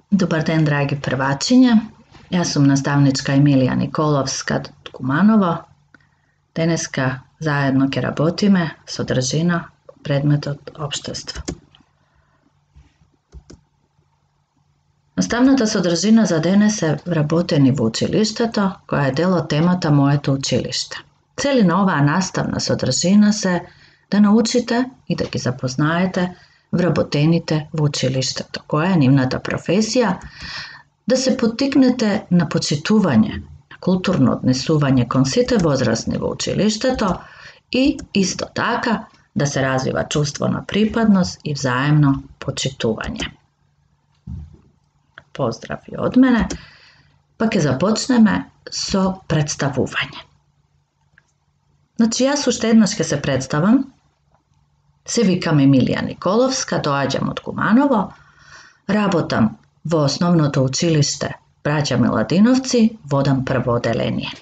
Dobar den, dragi prvačinje. Ja sam nastavnička Emilija Nikolovska Kumanovo. Deneska zajedno ke rabotime sodražina predmet od obštestva. Nastavната содржина за денес е вработени во училиштето, која е дел од темата Моето училиште. Цели на оваа наставна содржина се да научите и да ги запознаете вработените во училиштето, која е нивната професија, да се поттикнете на почитување, на културно однесување кон сите возрастни во училиштето и исто така да се развива чувство на припадност и взаемно почитување. Поздрав и од мене, па ќе започнеме со представување. Значи, јас уште еднаш ќе се представам. Се викам Емилија Николовска, доаѓам од Куманово, работам во основното училиште Браќа Миладиновци, водам прво оделение.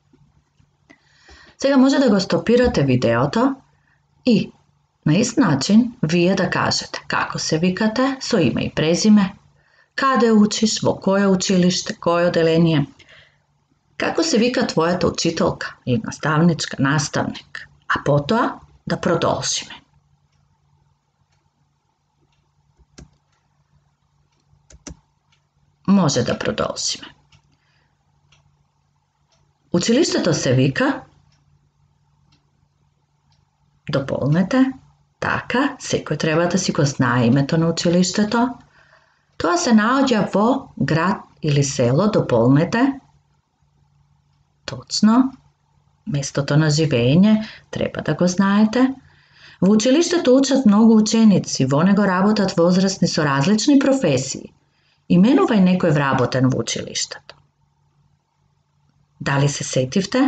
Сега може да го стопирате видеото и на ист начин вие да кажете како се викате, со име и презиме, каде учиш, во кое училиште, кое оделение, како се вика твојата учителка или наставничка, наставник, а потоа да продолжиме. Може да продолжиме. Училиштето се вика, дополнете, така, секој треба да си го знае името на училиштето. Тоа се наоѓа во град или село, дополнете, точно, местото на живење треба да го знаете. Во училиштето учат многу ученици, во него работат возрастни со различни професии. Именувај некој вработен во училиштето. Дали се сетивте?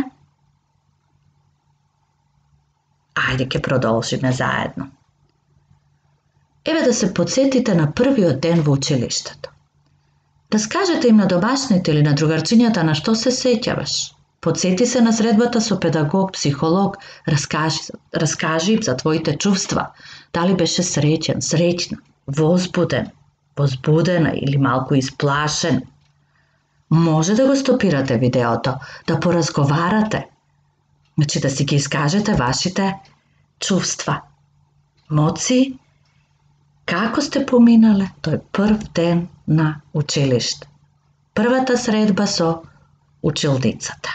Ајде ќе продолжиме заедно. Еве да се подсетите на првиот ден во училиштето. Раскажете им на домашните или на другарчињата на што се сеќаваш. Подсети се на средбата со педагог, психолог, раскажи за твоите чувства. Дали беше среќен, среќна, возбуден, возбудена или малку исплашен. Може да го стопирате видеото, да поразговарате. Значи да си ги искажете вашите чувства, емоции, како сте поминале тој прв ден на училиште. Првата средба со училницата.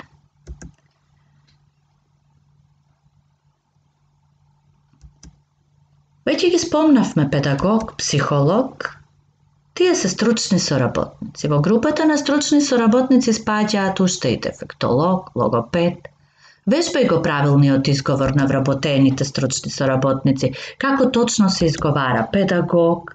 Веќе ги спомнавме педагог, психолог. Тие се стручни соработници. Во групата на стручни соработници спаѓаат уште и дефектолог, логопед. Вежбај го правилниот изговор на вработените стручни соработници, како точно се изговара педагог,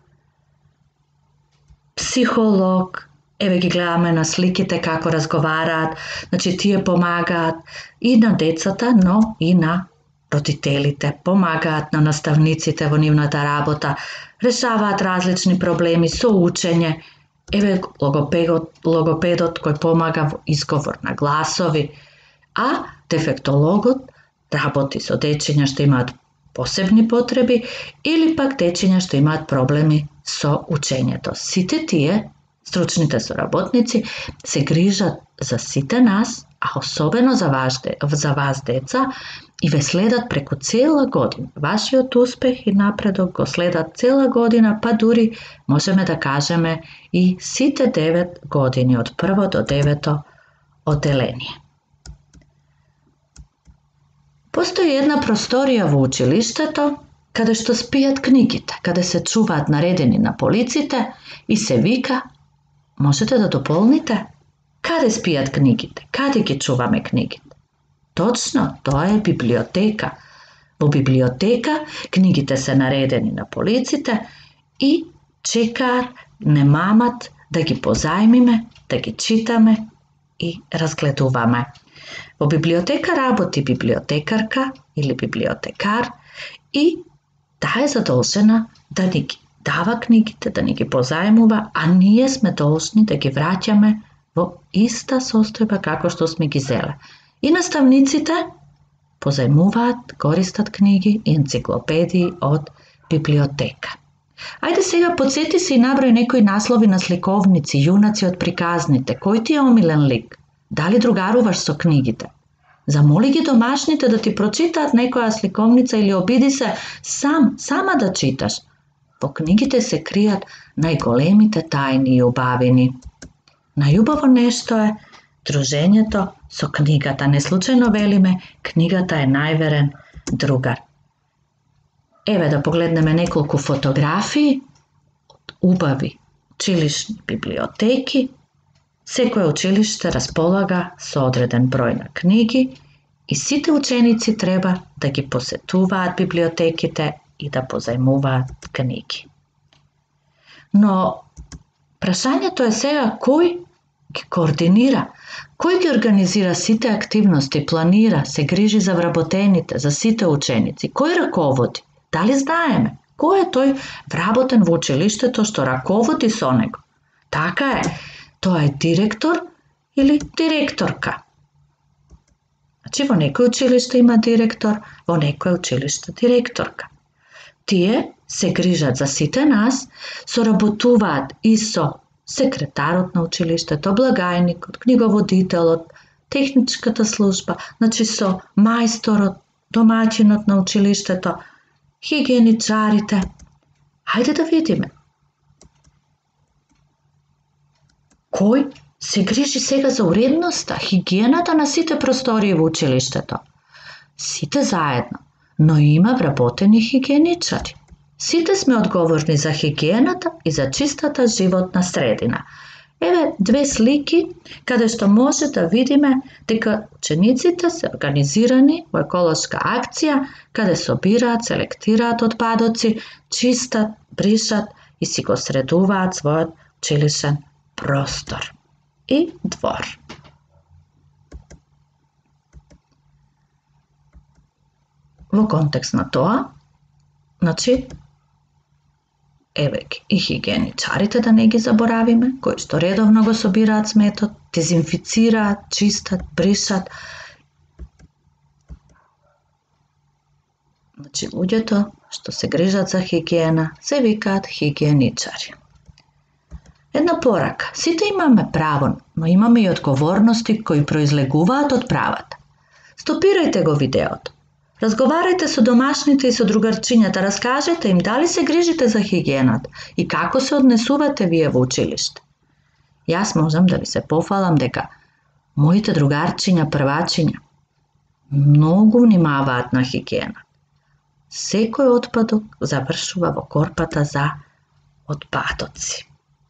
психолог. Еве ги гледаме на сликите како разговараат, значи тие помагаат и на децата, но и на родителите, помагаат на наставниците во нивната работа, решаваат различни проблеми со учење. Еве логопедот кој помага во изговор на гласови, а дефектологот работи со дечиња што имаат посебни потреби или пак дечиња што имаат проблеми со учењето. Сите тие, стручните соработници, се грижат за сите нас, а особено за вас деца, и ве следат преку цела година. Вашиот успех и напредок го следат цела година, па дури можеме да кажеме и сите 9 години од прво до 9 оделение. Постои една просторија во училиштето каде што спијат книгите, каде се чуваат наредени на полиците и се вика, можете да дополните, каде спијат книгите, каде ги чуваме книгите. Точно, тоа е библиотека. Во библиотека книгите се наредени на полиците и чекаат, немамат да ги позајмиме, да ги читаме и разгледуваме. Во библиотека работи библиотекарка или библиотекар и таа е задолжена да ни ги дава книгите, да ни ги позајмува, а ние сме должни да ги враќаме во иста состојба како што сме ги зеле. И наставниците позајмуваат, користат книги и енциклопедии од библиотека. Ajde сега podsjeti se i nabroj nekoj naslovi na slikovnici, junaci od prikaznite. Koji ti je omiljen lik? Da li drugaruvaš so knjigite? Zamoli ги домашните да ти прочитаат некоја сликовница или обиди се сама да читаш. Во книгите се кријат најголемите тајни и убавини. Најубаво нешто е дружењето со книгата. Не случајно велиме, книгата е најверен другар. Еве да погледнеме неколку фотографии од убави училишни библиотеки. Секое училиште располага со одреден број на книги и сите ученици треба да ги посетуваат библиотеките и да позајмуваат книги. Но прашањето е сега кој ги координира, кој ги организира сите активности, планира, се грижи за вработените, за сите ученици, кој раководи? Дали знаеме? Кој е тој вработен во училиштето што раководи со него? Така е, тоа е директор или директорка. Значи во некој училиште има директор, во некој училиште директорка. Тие се грижат за сите нас, соработуваат и со секретарот на училиштето, благајникот, книговодителот, техничката служба, значи со мајсторот, домаќинот на училиштето, хигиеничарите. Хајде да видиме. Кој се грижи сега за уредноста, хигиената на сите простории во училиштето? Сите заедно, но има вработени хигиеничари. Сите сме одговорни за хигиената и за чистата животна средина. Еве две слики каде што може да видиме дека учениците се организирани во еколошка акција, каде собираат, селектираат отпадоци, чистат, бришат и си го средуваат својот училишен простор и двор. Во контекст на тоа, значи, еве ги и хигиеничарите да не ги заборавиме, кои што редовно го собираат сметот, дезинфицираат, чистат, бришат. Значи, луѓето што се грижат за хигиена се викаат хигиеничари. Една порака. Сите имаме право, но имаме и одговорности кои произлегуваат од правата. Стопирајте го видеото. Разговарајте со домашните и со другарчињата, раскажете им дали се грижите за хигиената и како се однесувате вие во училиште. Јас можам да ви се пофалам дека моите другарчиња, првачиња многу внимаваат на хигиена. Секој отпадок завршува во корпата за отпадоци.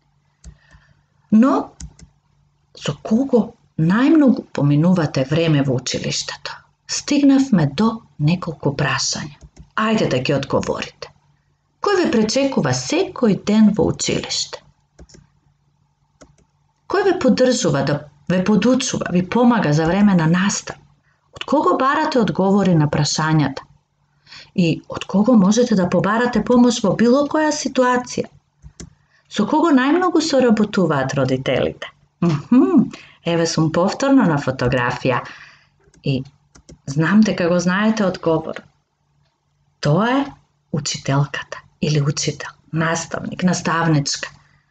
Но, со кого најмногу поминувате време во училиштето? Стигнавме до неколку прашања. Ајде да ги одговорите. Кој ве пречекува секој ден во училиште? Кој ве поддржува, да ве подучува, ви помага за време на настава? Од кого барате одговори на прашањата? И од кого можете да побарате помош во било која ситуација? Со кого најмногу соработуваат родителите? Еве сум повторно на фотографија и знам дека го знаете одговор. Тоа е учителката или учител, наставник, наставничка.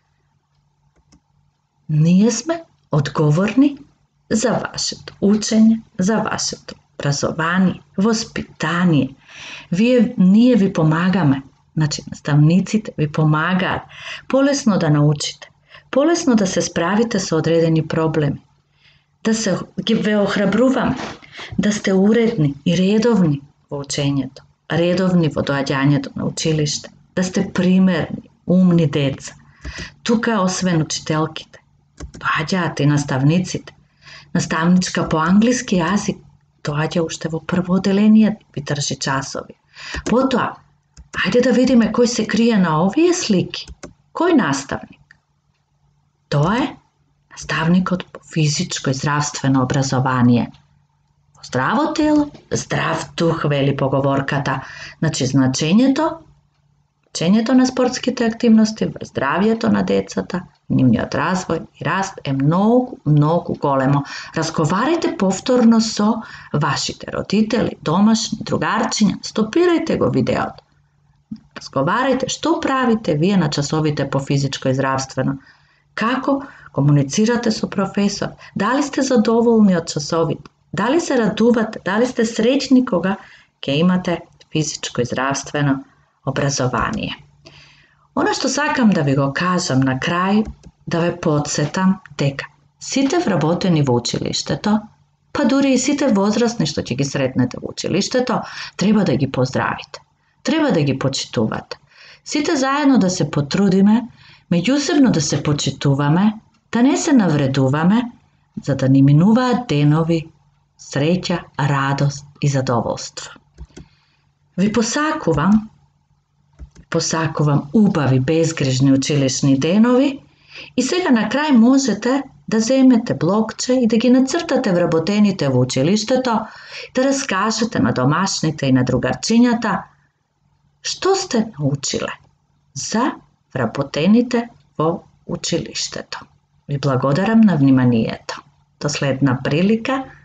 Ние сме одговорни за вашето учење, за вашето образование, воспитание. Ние ви помагаме. Значи, наставниците ви помагаат полесно да научите, полесно да се справите со одредени проблеми, да се ги ве охрабруваме, да сте уредни и редовни во учењето, редовни во доаѓањето на училиште, да сте примерни, умни деца. Тука, освен учителките, доаѓаат и наставниците. Наставничка по англиски јазик доаѓа уште во прво оделение, ви држи часови. Потоа, ајде да видиме кој се крие на овие слики. Кој наставник? Тоа е наставникот по физичко и здравствено образование. Здраво тело, здрав дух, вели поговорката. Значи, значењето на спортските активности, здравието на децата, нивниот развој и раст е многу големо. Разговарајте повторно со вашите родители, домашни, другарчиња, стопирајте го видеото. Разговарайте што правите вие на часовите по физичко и здравствено. Како комуницирате со професор? Дали сте задоволни од часовите? Дали се радувате? Дали сте среќни кога ќе имате физичко и здравствено образование? Оно што сакам да ви го кажам на крај, да ве подсетам дека сите вработени во училиштето, па дури и сите возрастни што ќе ги сретнете во училиштето, треба да ги поздравите. Треба да ги почитувате. Сите заедно да се потрудиме, меѓусебно да се почитуваме, да не се навредуваме, за да ни минуваат денови среќа, радост и задоволство. Ви посакувам убави, безгрижни училишни денови и сега на крај можете да земете блокче и да ги нацртате вработените во училиштето, да раскажете на домашните и на другарчињата што сте научиле за вработените во училиштето. Ви благодарам на вниманието. До следна прилика.